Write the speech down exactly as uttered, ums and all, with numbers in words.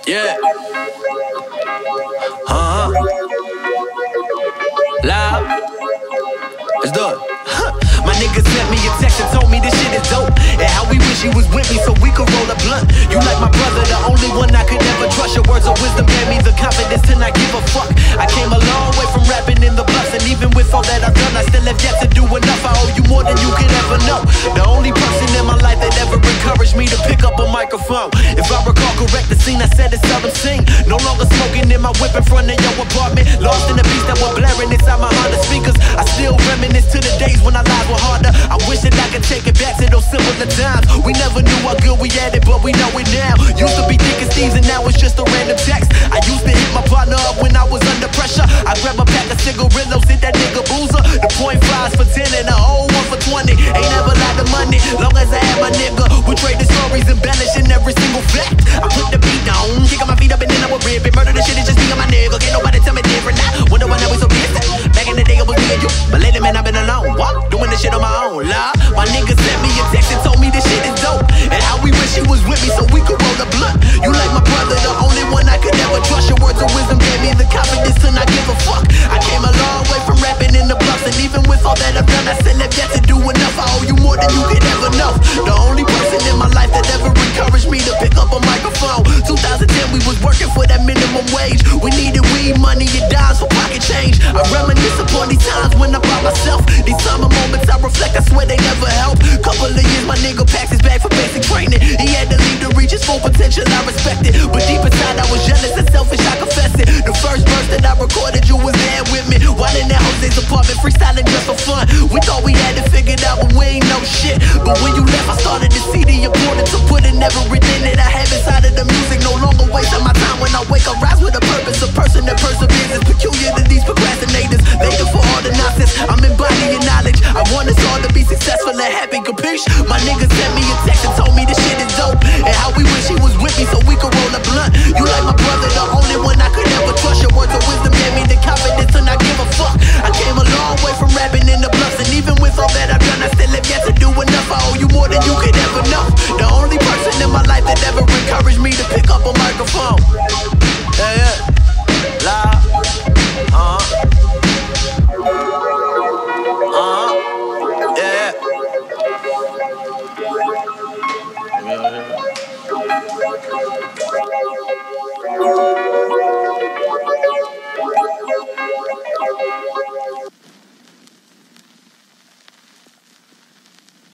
Yeah. Uh-huh. Loud. Let's do it. My nigga sent me a text and told me this shit is dope, and how we wish he was with me so we could roll a blunt. You like my brother, the only one I could never trust. Your words of wisdom gave me the confidence to not give a fuck. I came a long way from rapping in the bus, and even with all that I've done, I still have yet to do enough. I owe you more than you could ever know. The only person in my life that ever encouraged me to pick up a microphone. If I recall correct, the scene I said is seldom seen. No longer smoking in my whip in front of your apartment, lost in the beats that were blaring inside my Honda speakers. I still reminisce to the days when our lives were harder. I wish that I could take it back to those simpler times. We never knew how good we had it, but we know it now. Used to be thick as thieves and now it's just a random text. I used to hit my partner up when I was under pressure. I grab a pack of cigarillos, hit that nigga boozer. The point fives for ten and the old one for twenty. Ain't never lied to money, long as I had my nigga. We traded stories, embellishing every single fact. I put the beat down, kick my feet up and then I would rip it. Murder the shit is just me and my nigga. Can't nobody tell me different now. Wonder why now we so busy. Back in the day it was me and you, but lately man I've been alone. What? Doing this shit on my own, love. My nigga sent me a text and told me this shit is dope, and how we wish he was with me so we could roll a blunt. You like my brother, the only one I could ever trust. Your words of wisdom gave me the confidence to not give a fuck. I came a long way from rapping in the bluffs, and even with all that I've done, I still have yet to do enough. I owe you more than you could ever know. The only person in my life that ever encouraged me to pick up a microphone. two thousand ten, we was working for that minimum wage. We needed weed money and dimes for pocket change. I reminisce upon these times when I'm by myself. These summer moments I reflect, I swear they never help. Couple of years my nigga packs his bag for basic training. He had to leave to reach his full potential, I respect it, but deep inside I was jealous and selfish, I confess it. The first verse that I recorded, you was there with me, while in that Jose's apartment freestyling just for fun. We thought we had it figured out, but we ain't no shit. But when you left I started to see the importance of putting everything that I have inside of the music. No longer wasting my time when I wake up, rise with a purpose. A person that perseveres is peculiar to these procrastinators. Later for all the nonsense, I'm embodying knowledge. I want us all to be successful and happy, capiche? My nigga sent me a text and told me this shit is dope, and how we wish he was with me so we could roll a blunt. You like my brother, the only one I could ever trust. Your words of wisdom gave me the confidence to not give a fuck. I came a long way from rapping in the bluffs, and even with all that I've done, I still have yet to do enough. I owe you more than you could ever know. The only person in my life that ever encouraged me to pick up a microphone. Yeah, yeah. Loud. Uh-huh. Uh-huh. Yeah. Let me over here.